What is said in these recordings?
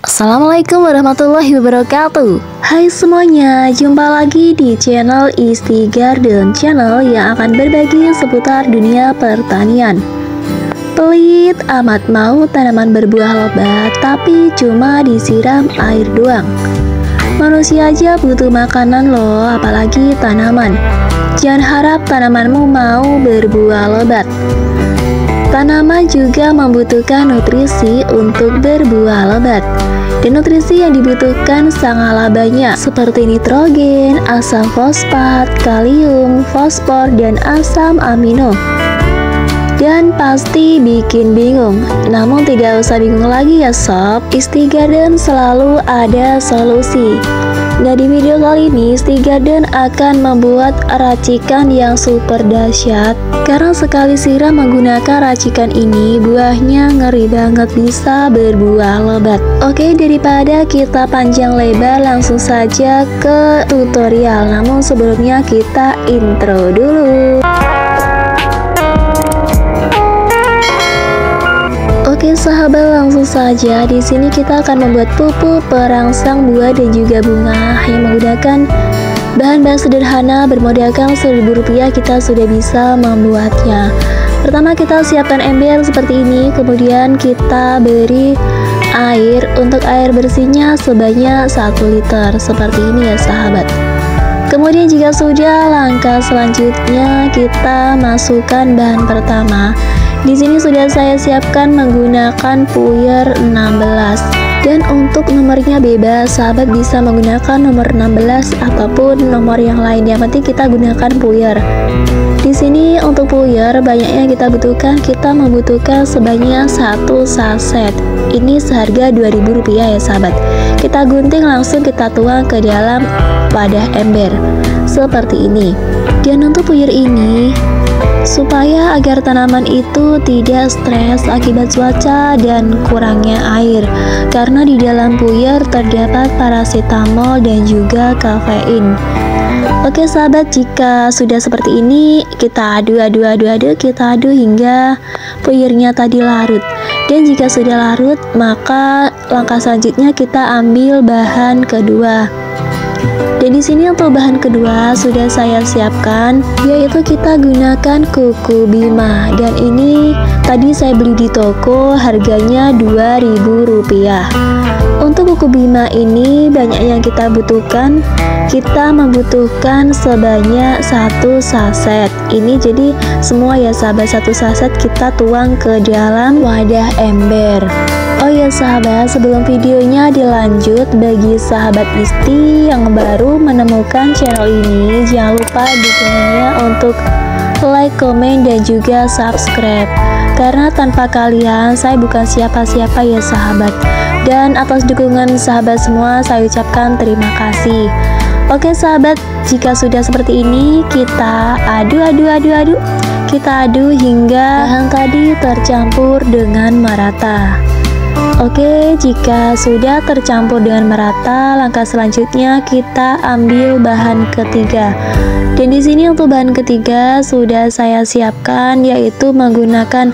Assalamualaikum warahmatullahi wabarakatuh. Hai semuanya, jumpa lagi di channel Isti Garden, channel yang akan berbagi seputar dunia pertanian. Pelit amat mau tanaman berbuah lebat, tapi cuma disiram air doang. Manusia aja butuh makanan loh, apalagi tanaman. Jangan harap tanamanmu mau berbuah lebat. Tanaman juga membutuhkan nutrisi untuk berbuah lebat. Dan nutrisi yang dibutuhkan sangatlah banyak, seperti nitrogen, asam fosfat, kalium, fosfor, dan asam amino. Dan pasti bikin bingung. Namun tidak usah bingung lagi ya sob, Isti Garden selalu ada solusi. Nah, di video kali ini Isti Garden akan membuat racikan yang super dahsyat. Karena sekali siram menggunakan racikan ini, buahnya ngeri banget bisa berbuah lebat. Oke, daripada kita panjang lebar, langsung saja ke tutorial. Namun sebelumnya kita intro dulu. Oke sahabat, langsung saja di sini kita akan membuat pupuk perangsang buah dan juga bunga yang menggunakan bahan-bahan sederhana. Bermodalkan Rp1.000 kita sudah bisa membuatnya. Pertama kita siapkan ember seperti ini, kemudian kita beri air. Untuk air bersihnya sebanyak 1 liter seperti ini ya sahabat. Kemudian jika sudah, langkah selanjutnya kita masukkan bahan pertama. Di sini sudah saya siapkan menggunakan puyer 16. Dan untuk nomornya bebas, sahabat bisa menggunakan nomor 16 ataupun nomor yang lain. Yang penting kita gunakan puyer. Di sini untuk puyer banyaknya kita butuhkan, kita membutuhkan sebanyak 1 saset. Ini seharga Rp2.000 ya sahabat. Kita gunting langsung kita tuang ke dalam wadah ember seperti ini. Dan untuk puyer ini supaya agar tanaman itu tidak stres akibat cuaca dan kurangnya air, karena di dalam puyer terdapat paracetamol dan juga kafein. Oke sahabat, jika sudah seperti ini kita aduk kita aduk hingga puyernya tadi larut. Dan jika sudah larut, maka langkah selanjutnya kita ambil bahan kedua. Dan di sini untuk bahan kedua sudah saya siapkan, yaitu kita gunakan kuku bima. Dan ini tadi saya beli di toko, harganya Rp2.000. Untuk kuku bima ini banyak yang kita butuhkan. Kita membutuhkan sebanyak 1 saset. Ini jadi semua ya sahabat, 1 saset kita tuang ke dalam wadah ember. Oh ya sahabat, sebelum videonya dilanjut, bagi sahabat Isti yang baru menemukan channel ini, jangan lupa dukungannya untuk like, komen, dan juga subscribe. Karena tanpa kalian saya bukan siapa-siapa ya sahabat. Dan atas dukungan sahabat semua saya ucapkan terima kasih. Oke sahabat, jika sudah seperti ini kita aduk. Kita aduk hingga bahan tadi tercampur dengan merata. Oke, jika sudah tercampur dengan merata, langkah selanjutnya kita ambil bahan ketiga. Dan di sini untuk bahan ketiga sudah saya siapkan, yaitu menggunakan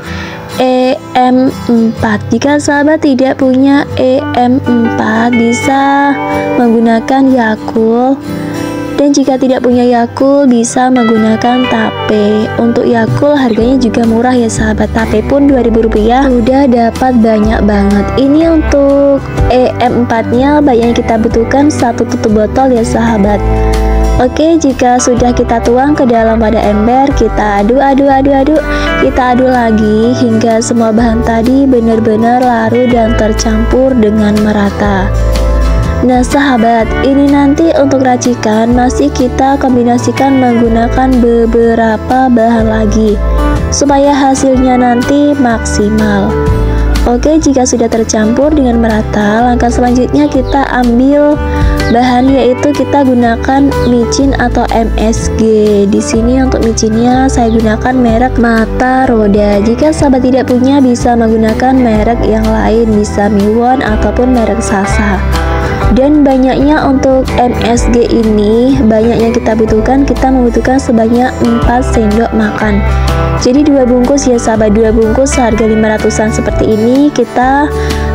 EM4. Jika sahabat tidak punya EM4, bisa menggunakan Yakult. Dan jika tidak punya Yakult, bisa menggunakan tape. Untuk Yakult harganya juga murah ya sahabat, tape pun Rp2.000 udah dapat banyak banget. Ini untuk EM4 nya banyak yang kita butuhkan 1 tutup botol ya sahabat. Oke, jika sudah kita tuang ke dalam wadah ember, kita aduk. Kita aduk lagi hingga semua bahan tadi benar-benar larut dan tercampur dengan merata. Nah sahabat, ini nanti untuk racikan masih kita kombinasikan menggunakan beberapa bahan lagi supaya hasilnya nanti maksimal. Oke, jika sudah tercampur dengan merata, langkah selanjutnya kita ambil bahan, yaitu kita gunakan micin atau MSG. Di sini untuk micinnya saya gunakan merek Mata Roda. Jika sahabat tidak punya, bisa menggunakan merek yang lain, bisa Miwon ataupun merek Sasa. Dan banyaknya untuk MSG ini, banyak yang kita butuhkan, kita membutuhkan sebanyak 4 sendok makan. Jadi 2 bungkus ya sahabat, 2 bungkus harga 500-an seperti ini. Kita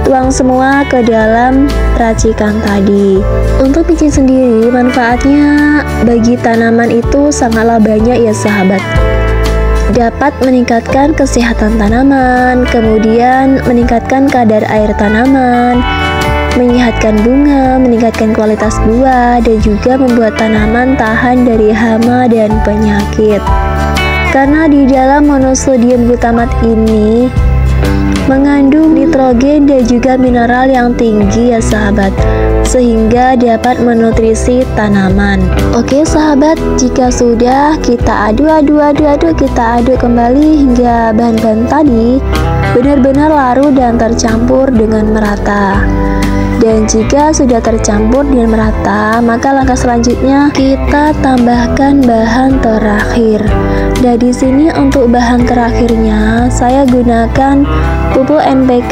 tuang semua ke dalam racikan tadi. Untuk micin sendiri manfaatnya bagi tanaman itu sangatlah banyak ya sahabat. Dapat meningkatkan kesehatan tanaman, kemudian meningkatkan kadar air tanaman, menyehatkan bunga, meningkatkan kualitas buah, dan juga membuat tanaman tahan dari hama dan penyakit. Karena di dalam monosodium glutamat ini mengandung nitrogen dan juga mineral yang tinggi ya sahabat, sehingga dapat menutrisi tanaman. Oke sahabat, jika sudah kita kita aduk kembali hingga bahan-bahan tadi benar-benar larut dan tercampur dengan merata. Dan jika sudah tercampur dengan merata, maka langkah selanjutnya kita tambahkan bahan terakhir. Dan di sini untuk bahan terakhirnya saya gunakan pupuk NPK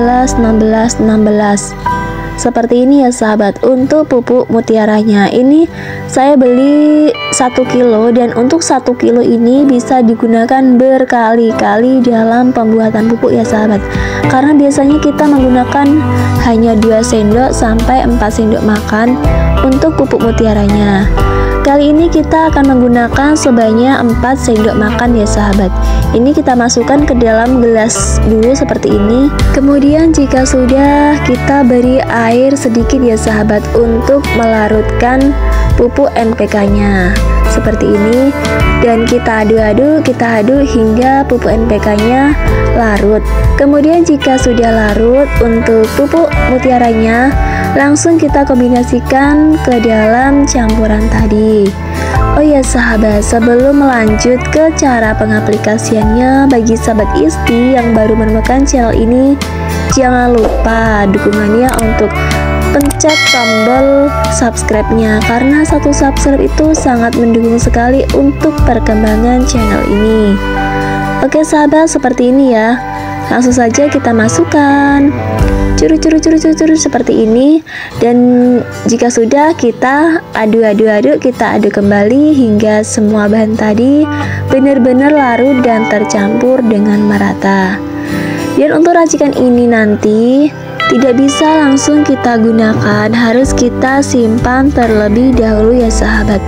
16-16-16. Seperti ini ya sahabat. Untuk pupuk mutiaranya ini saya beli 1 kilo, dan untuk 1 kilo ini bisa digunakan berkali-kali dalam pembuatan pupuk ya sahabat. Karena biasanya kita menggunakan hanya 2 sendok sampai 4 sendok makan untuk pupuk mutiaranya. Kali ini kita akan menggunakan sebanyak 4 sendok makan ya sahabat. Ini kita masukkan ke dalam gelas dulu seperti ini. Kemudian jika sudah, kita beri air sedikit ya sahabat untuk melarutkan pupuk NPK-nya seperti ini. Dan kita aduk hingga pupuk NPK-nya larut. Kemudian jika sudah larut, untuk pupuk mutiaranya langsung kita kombinasikan ke dalam campuran tadi. Oh ya sahabat, sebelum melanjut ke cara pengaplikasiannya, bagi sahabat Isti yang baru menemukan channel ini, jangan lupa dukungannya untuk pencet tombol subscribe-nya, karena satu subscribe itu sangat mendukung sekali untuk perkembangan channel ini. Oke sahabat, seperti ini ya. Langsung saja kita masukkan curut seperti ini. Dan jika sudah, kita aduk, kita aduk kembali hingga semua bahan tadi benar-benar larut dan tercampur dengan merata. Dan untuk racikan ini nanti tidak bisa langsung kita gunakan, harus kita simpan terlebih dahulu ya sahabat.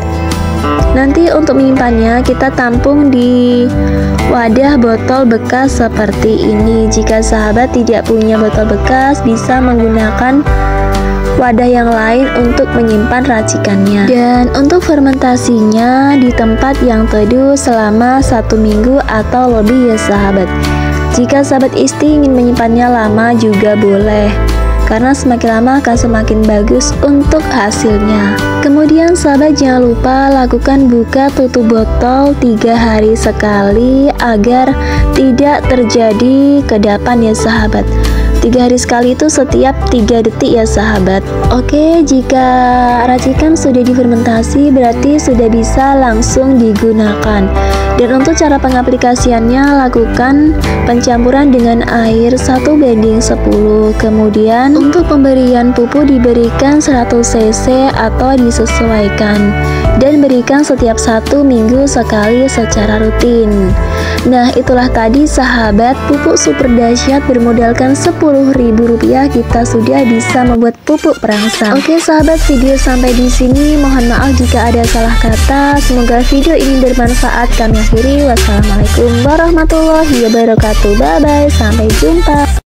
Nanti untuk menyimpannya kita tampung di wadah botol bekas seperti ini. Jika sahabat tidak punya botol bekas, bisa menggunakan wadah yang lain untuk menyimpan racikannya. Dan untuk fermentasinya di tempat yang teduh selama 1 minggu atau lebih ya sahabat. Jika sahabat Isti ingin menyimpannya lama juga boleh, karena semakin lama akan semakin bagus untuk hasilnya. Kemudian sahabat jangan lupa lakukan buka tutup botol 3 hari sekali agar tidak terjadi kedapan ya sahabat. 3 hari sekali itu setiap 3 detik ya sahabat. Oke, jika racikan sudah difermentasi berarti sudah bisa langsung digunakan. Dan untuk cara pengaplikasiannya, lakukan pencampuran dengan air 1:10. Kemudian untuk pemberian pupuk diberikan 100 cc atau disesuaikan, dan berikan setiap 1 minggu sekali secara rutin. Nah, itulah tadi sahabat pupuk super dahsyat bermodalkan Rp10.000 kita sudah bisa membuat pupuk perangsang. Oke sahabat, video sampai di sini. Mohon maaf jika ada salah kata. Semoga video ini bermanfaat. Kami akhiri. Wassalamualaikum warahmatullahi wabarakatuh. Bye bye, sampai jumpa.